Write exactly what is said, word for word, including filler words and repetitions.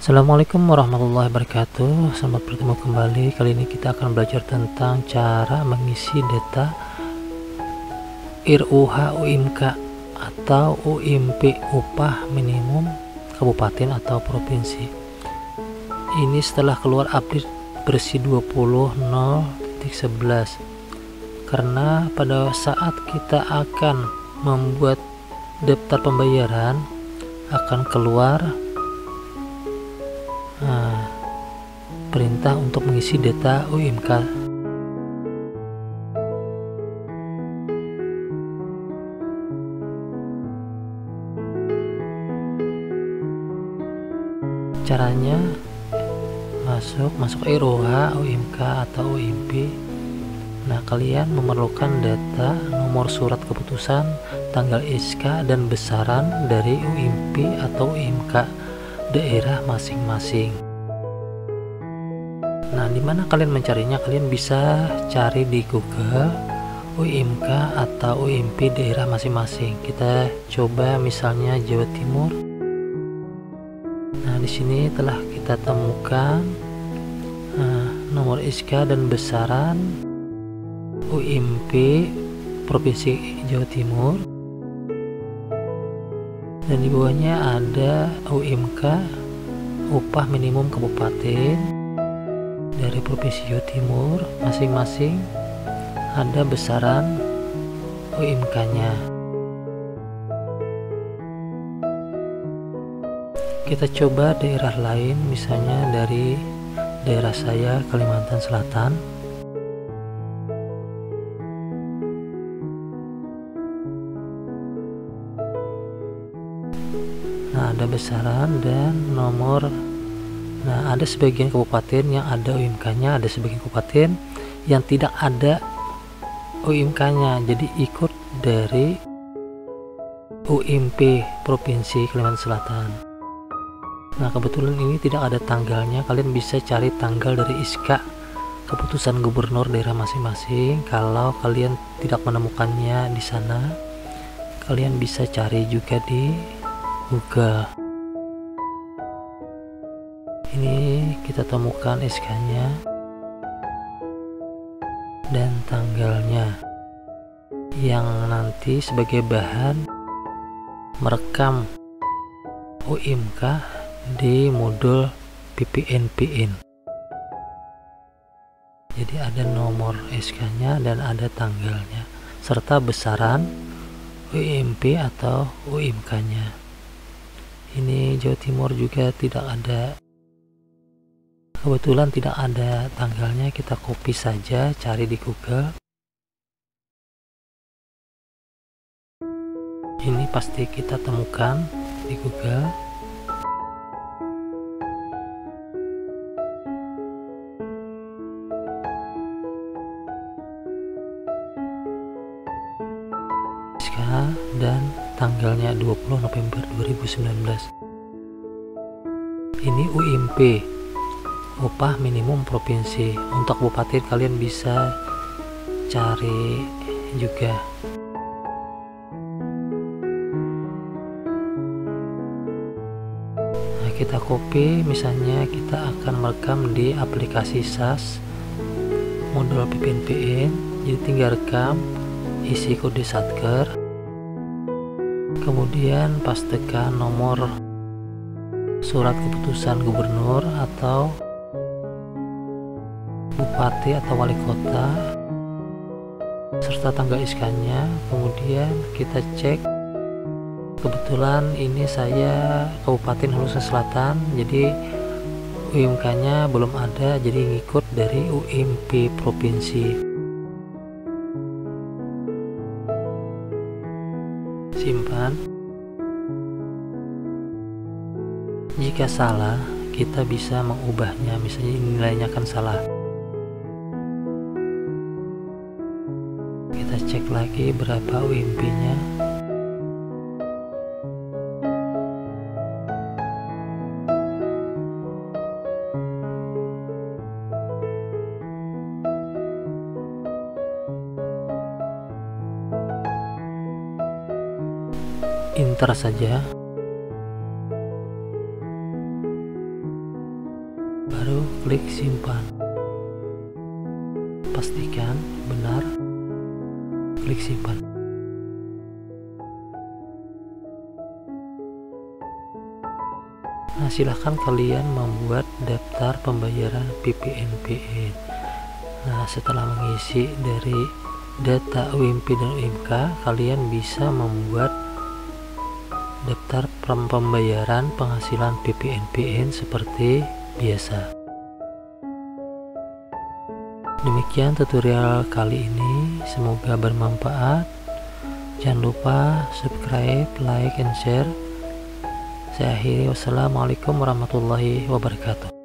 Assalamualaikum warahmatullahi wabarakatuh. Selamat bertemu kembali. Kali ini kita akan belajar tentang cara mengisi data I R U H U I M K atau U I M P, upah minimum kabupaten atau provinsi. Ini setelah keluar update versi dua puluh nol titik sebelas, karena pada saat kita akan membuat daftar pembayaran akan keluar Nah, perintah untuk mengisi data U I M K. Caranya masuk masuk I R U H U I M K atau U I M P. Nah, kalian memerlukan data nomor surat keputusan, tanggal S K dan besaran dari U I M P atau U I M K daerah masing-masing. Nah, dimana kalian mencarinya? Kalian bisa cari di Google U I M K atau U I M P daerah masing-masing. Kita coba misalnya Jawa Timur. Nah, di sini telah kita temukan nah, nomor S K dan besaran U I M P Provinsi Jawa Timur. Dan di bawahnya ada U I M K upah minimum kabupaten dari Provinsi Jawa Timur, masing-masing ada besaran U I M K-nya. Kita coba daerah lain, misalnya dari daerah saya Kalimantan Selatan. Nah, ada besaran dan nomor. Nah, ada sebagian kabupaten yang ada U I M K-nya, ada sebagian kabupaten yang tidak ada U I M K-nya. Jadi ikut dari U I M P Provinsi Kalimantan Selatan. Nah, kebetulan ini tidak ada tanggalnya. Kalian bisa cari tanggal dari S K keputusan gubernur daerah masing-masing. Kalau kalian tidak menemukannya di sana, kalian bisa cari juga di Google. Ini kita temukan S K-nya dan tanggalnya yang nanti sebagai bahan merekam U I M K di modul P P N P N. Jadi ada nomor S K-nya dan ada tanggalnya serta besaran U I M P atau U I M K-nya. Ini Jawa Timur juga tidak ada, kebetulan tidak ada tanggalnya. Kita copy saja, cari di Google. Ini pasti kita temukan di Google. S K dan tanggalnya dua puluh November dua ribu sembilan belas. Ini U I M P upah minimum provinsi. Untuk kabupaten kalian bisa cari juga. Nah, kita copy, misalnya kita akan merekam di aplikasi S A S modul P P N P N. Jadi tinggal rekam, isi kode satker, kemudian pastekan nomor surat keputusan gubernur atau bupati atau wali kota serta tanggal S K-nya. Kemudian kita cek, kebetulan ini saya Kabupaten Hulusan Selatan, jadi U I M K-nya belum ada, jadi ngikut dari U I M P provinsi. Simpan. Jika salah, kita bisa mengubahnya, misalnya nilainya kan salah. Kita cek lagi berapa U I M P-nya. Enter saja. baru klik simpan. Pastikan benar, klik simpan. Nah, silahkan kalian membuat daftar pembayaran P P N P N. Nah, setelah mengisi dari data U M P dan U M K, kalian bisa membuat daftar pembayaran penghasilan P P N P N seperti biasa. Demikian tutorial kali ini, semoga bermanfaat. Jangan lupa subscribe, like, and share. Saya akhiri, wassalamualaikum warahmatullahi wabarakatuh.